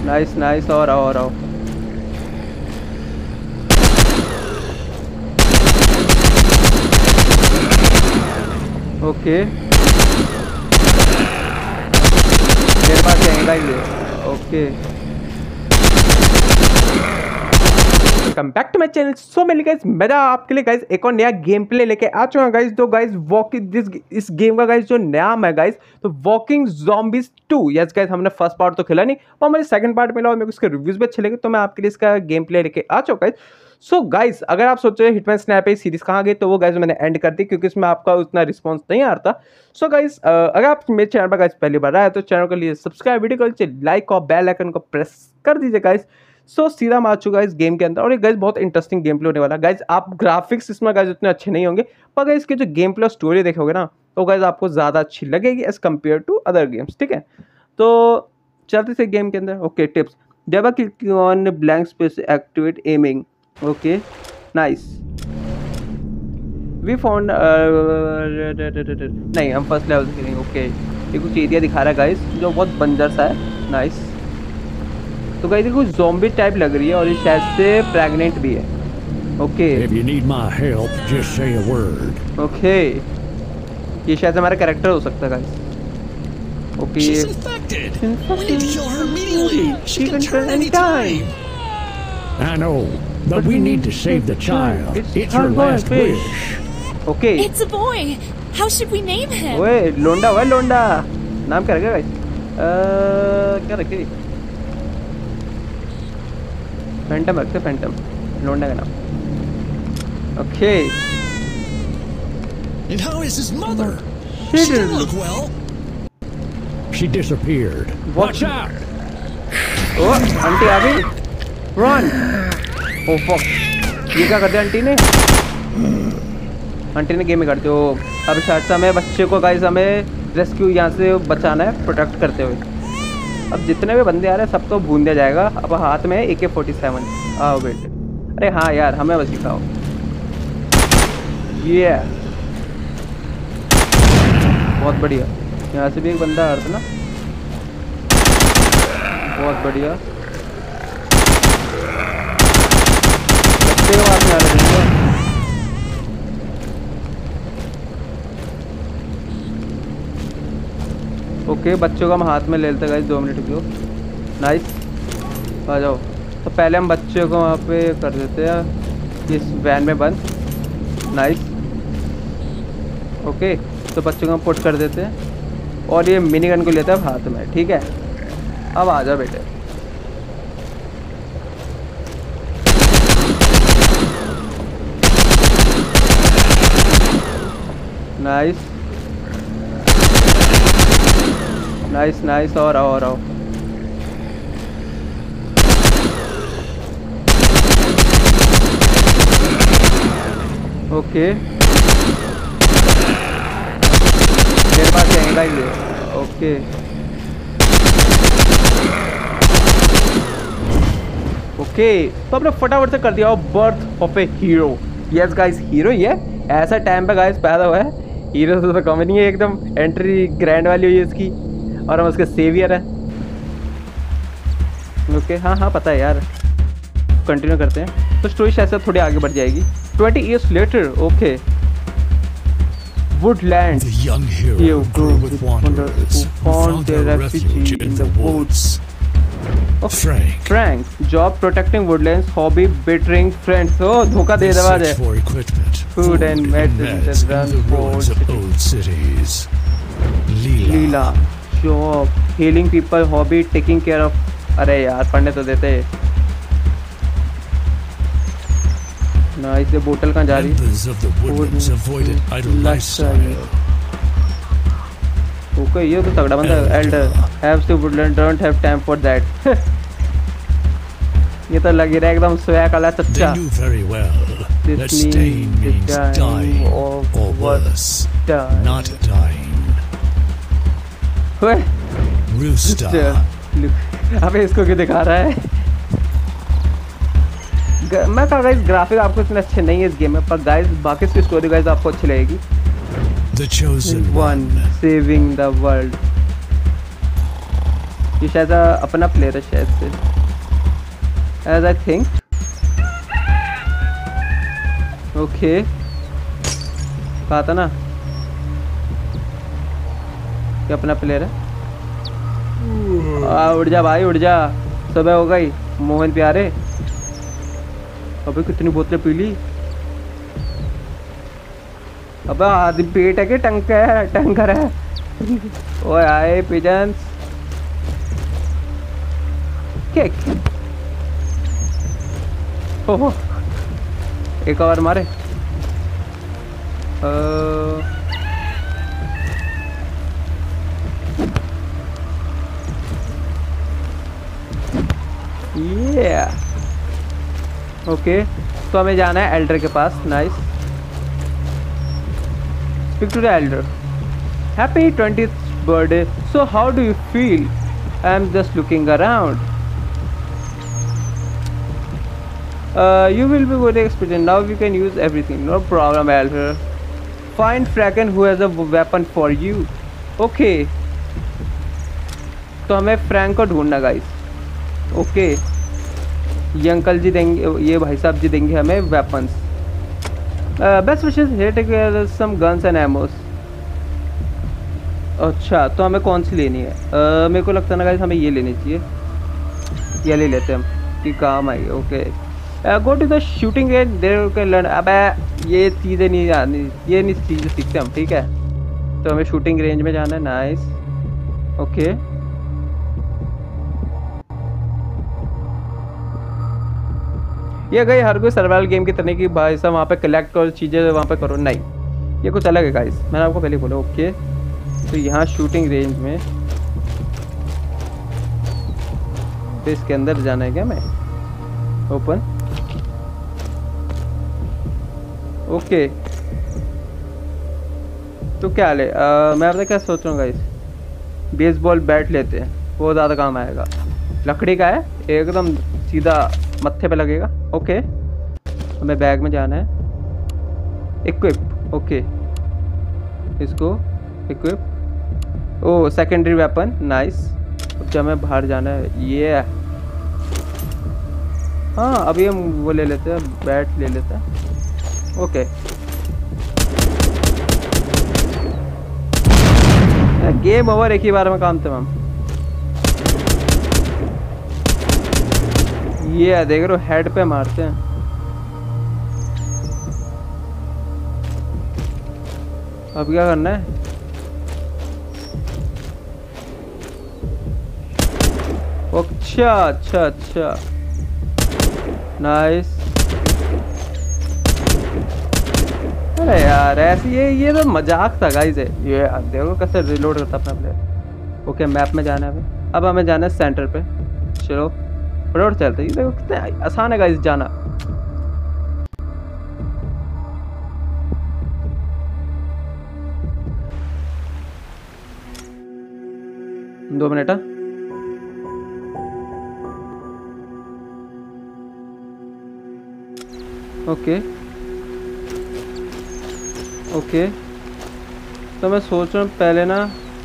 Nice nice, और आओ और आओ। ओके मेरे पास जाएगा ये। Okay welcome back to my channel. So मेरे गाइस मैं आपके लिए गाइस एक और नया गेम प्ले लेके आ चुका हूं गाइस। तो गाइस वॉकिंग इस गेम का गाइस जो नाम है गाइस तो वॉकिंग ज़ॉम्बीज़ 2। यस गाइस हमने फर्स्ट पार्ट तो खेला नहीं और मुझे सेकंड पार्ट मिला और मेरे को इसके रिव्यूज भी अच्छे लगे तो मैं आपके लिए इसका गेम प्ले लेके आ चुका हूं गाइस। सो गाइस अगर आप सोच रहे हिटमैन स्नैप सीरीज कहाँ गई तो वो गाइस मैंने एंड कर दी क्योंकि इसमें आपका उतना रिस्पॉन्स नहीं आ रहा था। सो गाइस अगर आप मेरे चैनल पर गाइस पहली बार आए तो चैनल के लिए सब्सक्राइब, वीडियो को नीचे लाइक और बेल आइकन को प्रेस कर दीजिए गाइस। सो सीधा मैं आ चुका इस गेम के अंदर और ये गाइस बहुत इंटरेस्टिंग गेम प्ले होने वाला है गाइस। आप ग्राफिक्स इसमें गाइस उतने अच्छे नहीं होंगे पर गाइस इसके जो गेम प्ले और स्टोरी देखोगे ना तो गाइस आपको ज़्यादा अच्छी लगेगी as compare to other games. ठीक है तो चलते थे गेम के अंदर। ओके टिप्स, जब click on blank space activate aiming. Okay nice we found नहीं हम फर्स्ट लेवल से खेलेंगे। ओके ये कुछ एरिया दिखा रहा है गाइस जो बहुत बंजर सा है। नाइस तो गाइस कुछ ज़ॉम्बी टाइप लग रही है और ये शायद से प्रेग्नेंट भी है। Okay If you need my help, just say a word. Okay ये शायद हमारा कैरेक्टर हो सकता है guys. Okay She's infected. We need to kill her immediately. She can turn any time. I know, but we need to save the child. It's her last wish. Okay It's a boy. How should we name him? ओए लोंडा हुआ लोंडा। नाम क्या रखेगा guys? क्या रखे? Phantom रखते, Phantom लोंडा का नाम। Okay And how is his mother? She She didn't didn't look well. She disappeared. Watch out! ओ आंटी आ गई। रन। ओ फक ये क्या कर दिया आंटी ने? आंटी ने गेम में कर दिया। अब शायद से हमें बच्चे को गाइस हमें रेस्क्यू यहाँ से बचाना है प्रोटेक्ट करते हुए। अब जितने भी बंदे आ रहे हैं सबको भून दिया जाएगा। अब हाथ में AK-47। आओ बेटे। अरे हाँ यार हमें बस सिखाओ। ये बहुत बढ़िया। यहाँ से भी एक बंदा आ रहा था ना। बहुत बढ़िया। बच्चे आवाज में आ रहे थे। ओके बच्चों को हम हाथ में ले लेते गाइस 2 मिनट क्यों। नाइस आ जाओ। तो पहले हम बच्चों को वहाँ पे कर देते हैं इस वैन में बंद। नाइस ओके तो बच्चों को हम पुट कर देते हैं और ये मिनी गन को लेते हैं हाथ में। ठीक है अब आ जाओ बेटे। नाइस नाइस नाइस, और आओ और आओ। ओके मेरे पास जाएगा ये। ओके ओके तो आपने फटाफट से कर दिया birth of a hero. Yes guys hero ही है, ऐसा टाइम पे गाइस पैदा हुआ है। हीरो तो कम नहीं है, एकदम एंट्री ग्रैंड वाली हुई है इसकी और हम उसके सेवियर है। ओके हाँ हाँ पता है यार। कंटिन्यू करते हैं तो स्टोरी शायद से थोड़ी आगे बढ़ जाएगी। 20 years later, okay. Woodland. The young hero grew with wanderers who found their refuge in the woods. Okay. Frank, job protecting woodlands, hobby betraying friends. Oh, धोखा दे दवा है। For equipment, Food and medicine in the ruins of old cities. Leela, job healing people, hobby taking care of. अरे यार पढ़ने तो देते। Nice ये बोतल कहाँ जा रही है? ओके ये तो तगड़ा बंदा है। Elder has to woodland don't have time for that. ये तो लग ही रहा है एकदम सोया काला सच्चा। This means dying or worse, not dying. Rooster. अबे इसको क्यों दिखा रहा है? मैं कहा गाइस ग्राफिक आपको इतने अच्छे नहीं है इस गेम में पर गाइस बाकी इसकी स्टोरी गाइस आपको अच्छी लगेगी। The chosen one saving the world। ये शायद अपना प्लेयर है शायद से, एज आई थिंक। ओके कहा था ना कि अपना प्लेयर है। उड़ जा भाई उड़ जा, सुबह हो गई मोहन प्यारे। अबे कितनी बोतलें पी ली। अबे आधी पेट है कि टंकर है। ओए आए पिजन्स। केक ओहो एक और मारे। ओके तो हमें जाना है एल्डर के पास। Nice, speak to the elder. Happy 20th birthday, so how do you feel? I am just looking around. You will be good experience. Now we can use everything. No problem, Elder. Find Fraken who has a weapon for you. Okay. तो हमें Frank को ढूंढना गाइस। ओके ये uncle जी देंगे, ये भाई साहब जी देंगे हमें weapons. Best wishes, here take some guns and ammos. अच्छा तो हमें कौन सी लेनी है? मेरे को लगता है ना गाइस हमें ये लेनी चाहिए। ये ले लेते हैं हम कि काम आई। Okay go to the shooting range, there can learn. अबे ये चीज़ें नहीं आनी, ये नहीं चीज़ें सीखते हम, ठीक है। तो हमें शूटिंग रेंज में जाना है। नाइस ओके ये गई हर कोई सर्वाइवल गेम की तरह की भाई साहब वहाँ पे कलेक्ट करो चीज़ें वहाँ पे करो, नहीं ये कुछ अलग है गाइस, मैंने आपको पहले बोला। ओके तो यहाँ शूटिंग रेंज में तो इसके अंदर जाना है क्या मैं? ओपन ओके तो क्या ले मैं पता क्या सोच रहा हूँ गाइस, बेसबॉल बैट लेते हैं, वो ज़्यादा काम आएगा। लकड़ी का है एकदम सीधा मत्थे पे लगेगा। ओके हमें बैग में जाना है। इक्विप ओके इसको इक्विप। ओ सेकेंडरी वेपन नाइस। अब जब हमें बाहर जाना है ये हाँ अभी हम वो ले लेते हैं, बैट ले लेते हैं। ओके गेम ओवर, एक ही बार में काम तमाम। ये देख रहे हो हेड पे मारते हैं। अब क्या करना है? अच्छा अच्छा अच्छा नाइस। अरे यार ऐसे ये तो मजाक था गाइस। ये देखो कैसे रिलोड करता अपना प्लेयर। ओके मैप में जाना है अब हमें जाना है सेंटर पे। चलो फटाफट चलते हैं। देखो कितना आसान है गाइस जाना। दो मिनट ओके ओके तो मैं सोच रहा हूँ पहले ना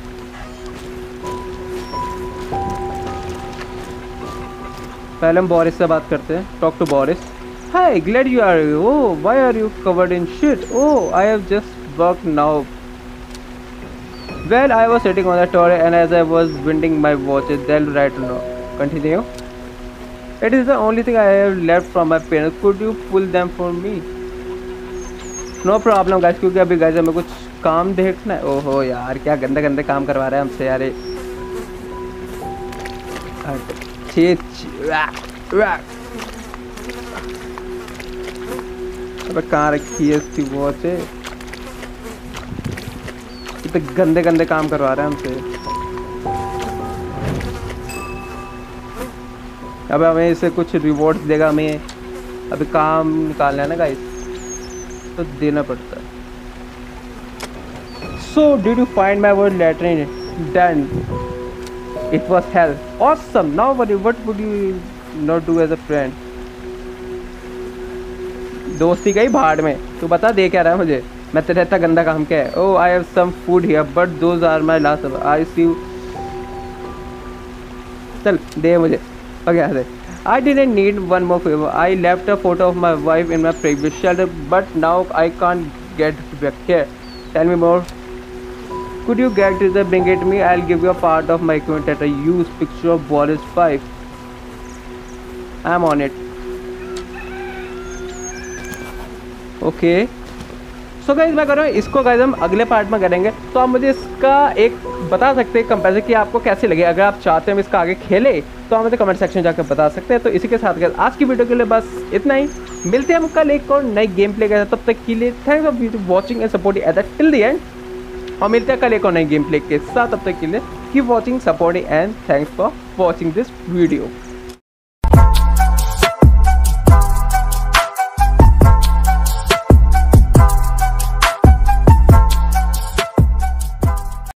पहले हम बोरिस से बात करते हैं। Talk to Boris. Hi glad you are you. Oh why are you covered in shit? Oh I have just work now. Well I was sitting on the tower and as I was winding my watch then right now continue. It is the only thing I have left from my parents, could you pull them for me? No problem guys, क्योंकि अभी guys हमें कुछ काम देखना है। ओहो यार क्या गंदे गंदे काम करवा रहे हैं हमसे यार। अबे कहाँ रखी है इसकी वॉच? तो गंदे गंदे काम करवा रहे हैं हमसे। अब हमें इसे कुछ रिवॉर्ड्स देगा, हमें अभी काम निकालना है ना गाइस, तो देना पड़ता है। So did you find my word latrine? Then it was hell. Awesome. Now what would you not do as a friend? दोस्ती गई भाड़ में। तू बता दे क्या रहा है मुझे? मैं तेरे इतना गंदा काम क्या है? Oh I have some food here but those are my last. I see you. चल दे मुझे। ओके यहाँ से I didn't need one more favor. I left a photo of my wife in my previous shelter, but now I can't get back here. Tell me more. Could you get it? Bring it me. I'll give you a part of my equipment that I use. Picture of Wallace 5. I'm on it. Okay. So guys मैं कर रहा हूँ इसको guys हम अगले part में करेंगे। तो आप मुझे इसका एक बता सकते हैं कंपेरिजन कि आपको कैसे लगे। अगर आप चाहते हैं इसका आगे खेले तो आप मुझे कमेंट सेक्शन में जाकर बता सकते हैं। तो इसी के साथ गाइज आज की वीडियो के लिए बस इतना ही। मिलते हैं हम कल एक और नई गेम प्ले के साथ। तब तक के लिए thanks for watching and supporting at the till the end. और मिलते हैं कल एक और नई गेम प्ले के साथ। तब तक के लिए keep watching, supporting and thanks for watching this video.